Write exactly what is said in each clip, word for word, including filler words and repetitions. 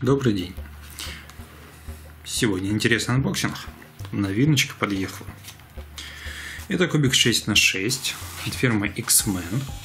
Добрый день. Сегодня интересный анбоксинг. Новиночка подъехала. Это кубик шесть на шесть от фирмы X-Men.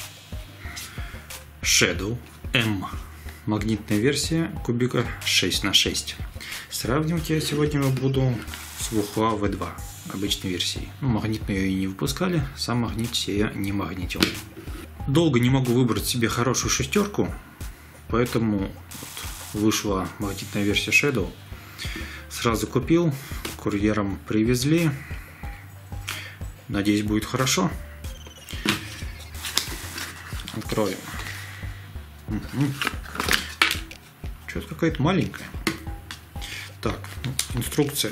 Shadow M. Магнитная версия кубика шесть на шесть. Сравнивать я сегодня буду с Wuhua ви два обычной версией. Ну, магнитную ее и не выпускали, сам магнит я не магнитил. Долго не могу выбрать себе хорошую шестерку, поэтому вышла магнитная версия Shadow. Сразу купил, курьером привезли. Надеюсь, будет хорошо. Откроем. Угу. Что-то какая-то маленькая. Так, инструкция.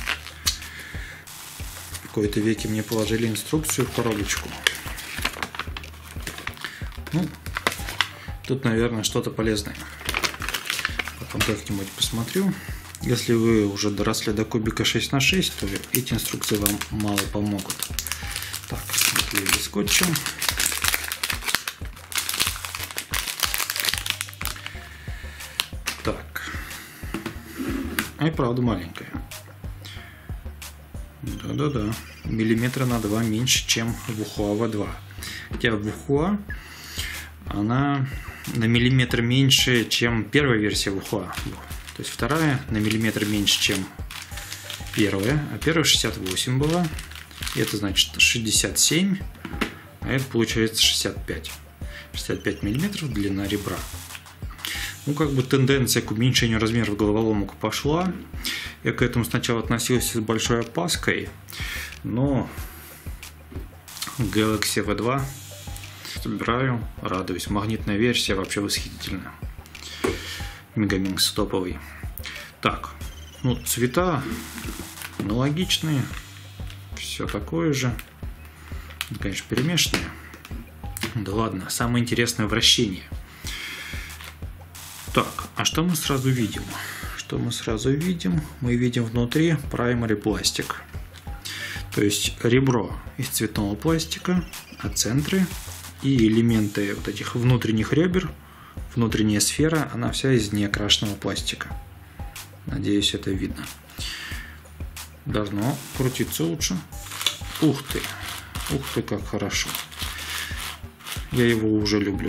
В какой-то веке мне положили инструкцию в коробочку. Ну, тут, наверное, что-то полезное. Потом как-нибудь посмотрю. Если вы уже доросли до кубика шесть на шесть, то эти инструкции вам мало помогут. Так, наклеили скотчем. Так. И правда маленькая. Да-да-да. Миллиметра на два меньше, чем Wuhua ви два. Хотя Wuhua, она на миллиметр меньше, чем первая версия Wuhua. То есть вторая на миллиметр меньше, чем первая. А первая шестьдесят восемь была. И это значит шестьдесят семь. А это получается шестьдесят пять. шестьдесят пять миллиметров длина ребра. Ну, как бы тенденция к уменьшению размеров головоломок пошла. Я к этому сначала относился с большой опаской. Но Galaxy ви два собираю, радуюсь. Магнитная версия вообще восхитительная. Мегаминкс топовый. Так, ну цвета аналогичные. Все такое же. Конечно, перемешанные. Да ладно, самое интересное вращение. Так, а что мы сразу видим? Что мы сразу видим? Мы видим внутри primary пластик. То есть ребро из цветного пластика, а центры и элементы вот этих внутренних ребер, внутренняя сфера, она вся из неокрашенного пластика. Надеюсь, это видно. Должно крутиться лучше. Ух ты! Ух ты, как хорошо! Я его уже люблю.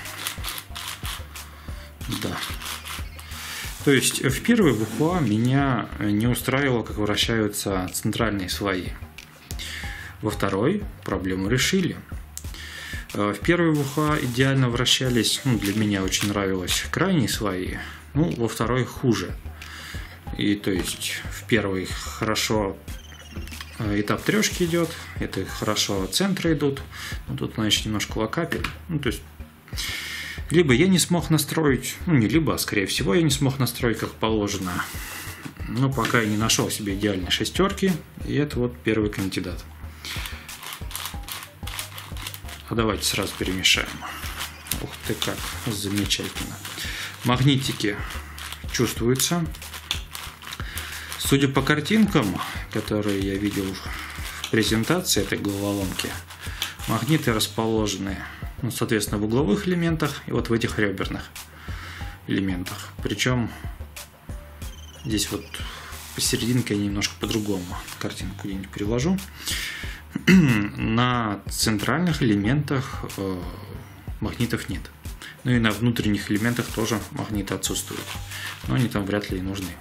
Да. То есть в первой Wuhua меня не устраивало, как вращаются центральные слои. Во второй проблему решили. В первой Wuhua идеально вращались, ну, для меня очень нравилось крайние слои, ну, во второй хуже. И то есть в первой хорошо этап трешки идет, это хорошо центры идут, но тут, значит, немножко локапит. Ну, то есть либо я не смог настроить, ну не либо, а скорее всего я не смог настроить как положено. Но пока я не нашел себе идеальной шестерки, и это вот первый кандидат. А давайте сразу перемешаем. Ух ты, как замечательно. Магнитики чувствуются. Судя по картинкам, которые я видел в презентации этой головоломки, магниты расположены, ну, соответственно, в угловых элементах и вот в этих реберных элементах. Причем здесь вот посерединке я немножко по-другому картинку где-нибудь приложу. На центральных элементах э, магнитов нет. Ну и на внутренних элементах тоже магниты отсутствуют. Но они там вряд ли и нужны.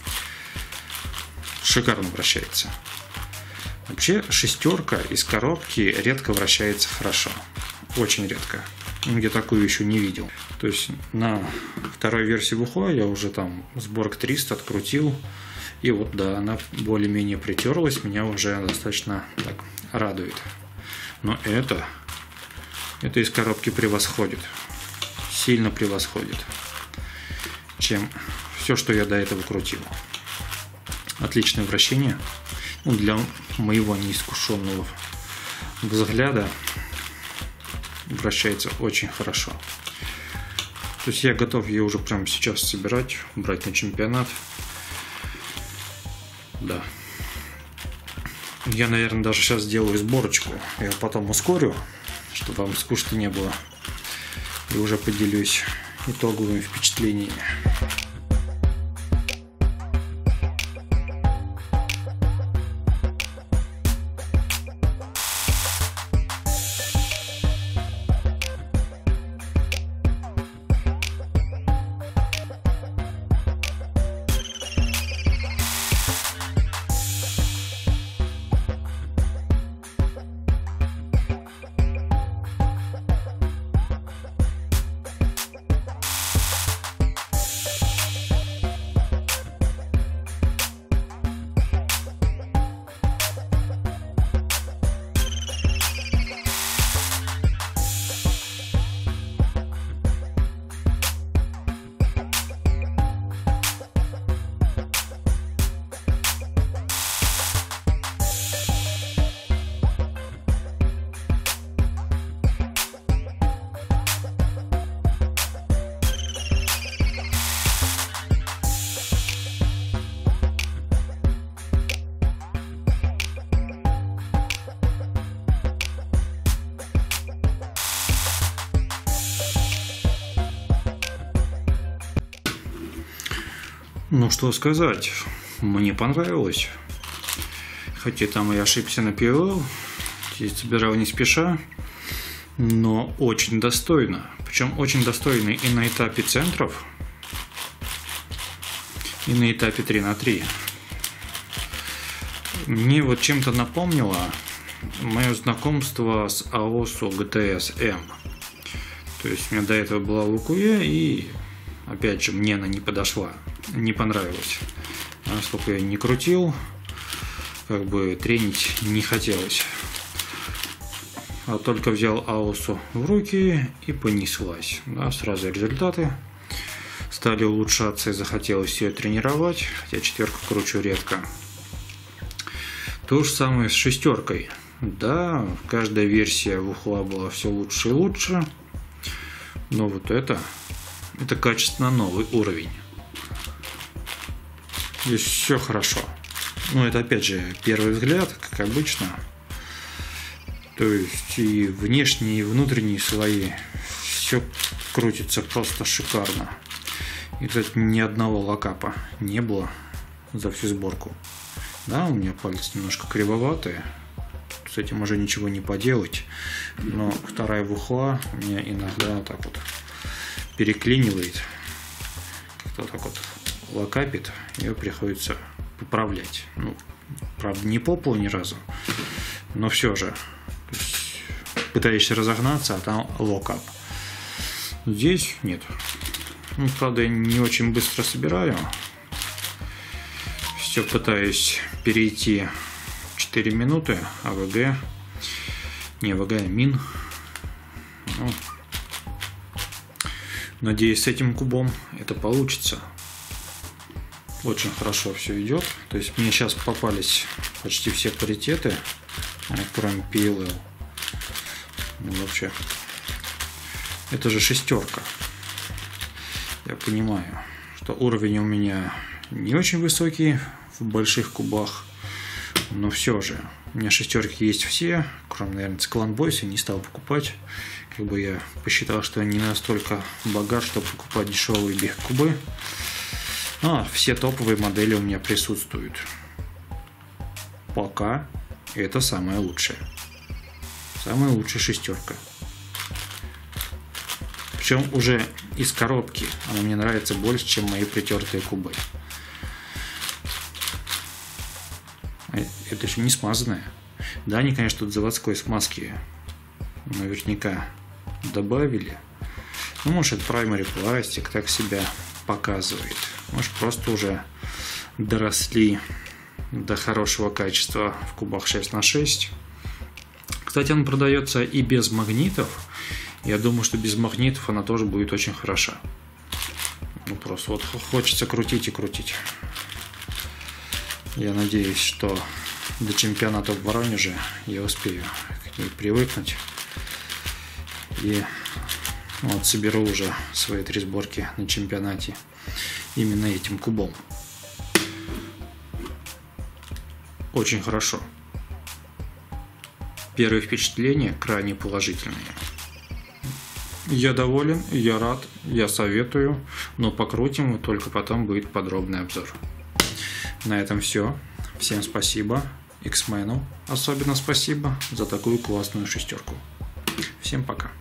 Шикарно вращается. Вообще шестерка из коробки редко вращается хорошо. Очень редко. Нигде такую еще не видел. То есть на второй версии Wuhua я уже там сборок триста открутил. И вот да, она более-менее притерлась. Меня уже достаточно так радует. Но это, это из коробки превосходит. Сильно превосходит. Чем все, что я до этого крутил. Отличное вращение. Ну, для моего неискушенного взгляда вращается очень хорошо. То есть я готов ее уже прямо сейчас собирать, брать на чемпионат. Да. Я, наверное, даже сейчас сделаю сборочку. Я потом ускорю, чтобы вам скучно не было. И уже поделюсь итоговыми впечатлениями. Ну что сказать, мне понравилось. Хотя там и ошибся на пи эл, собирал не спеша, но очень достойно. Причем очень достойно и на этапе центров, и на этапе три на три. Мне вот чем-то напомнило мое знакомство с аосу джи ти эс эм. То есть у меня до этого была Лукуя, и опять же мне она не подошла, не понравилась. А сколько я не крутил, как бы тренить не хотелось. А только взял аосу в руки и понеслась. Да, сразу результаты стали улучшаться и захотелось ее тренировать, хотя четверку кручу редко. То же самое с шестеркой. Да, каждая версия Вухла была все лучше и лучше. Но вот это, это качественно новый уровень. Здесь все хорошо. Ну, это опять же первый взгляд, как обычно. То есть и внешние, и внутренние слои. Все крутится просто шикарно. И, кстати, ни одного локапа не было за всю сборку. Да, у меня пальцы немножко кривоватые. С этим уже ничего не поделать. Но вторая Вухла меня иногда так вот переклинивает. Как-то так вот локапит. Ее приходится поправлять. Ну, правда, не по полу ни разу. Но все же. Пытаешься разогнаться, а там локап. Здесь нет. Ну, правда, я не очень быстро собираю. Все пытаюсь перейти четыре минуты, АВГ, не АВГ, а мин. Ну, надеюсь, с этим кубом это получится. Очень хорошо все идет. То есть мне сейчас попались почти все паритеты, кроме пи эл эл. Ну, вообще, это же шестерка. Я понимаю, что уровень у меня не очень высокий в больших кубах. Но все же, у меня шестерки есть все, кроме, наверное, Циклон Бойса, не стал покупать. Как бы я посчитал, что я не настолько богат, чтобы покупать дешевые бег-кубы. Но все топовые модели у меня присутствуют. Пока это самая лучшая. Самая лучшая шестерка. Причем уже из коробки она мне нравится больше, чем мои притертые кубы. Это еще не смазанная. Да, они, конечно, тут заводской смазки наверняка добавили. Ну, может, это Primary пластик так себя показывает. Может, просто уже доросли до хорошего качества в кубах шесть на шесть. Кстати, он продается и без магнитов. Я думаю, что без магнитов она тоже будет очень хороша. Ну, просто вот хочется крутить и крутить. Я надеюсь, что до чемпионата в Воронеже я успею к ней привыкнуть. И вот соберу уже свои три сборки на чемпионате именно этим кубом. Очень хорошо. Первые впечатления крайне положительные. Я доволен, я рад, я советую, но покрутим, и только потом будет подробный обзор. На этом все. Всем спасибо. Иксмену особенно спасибо за такую классную шестерку. Всем пока.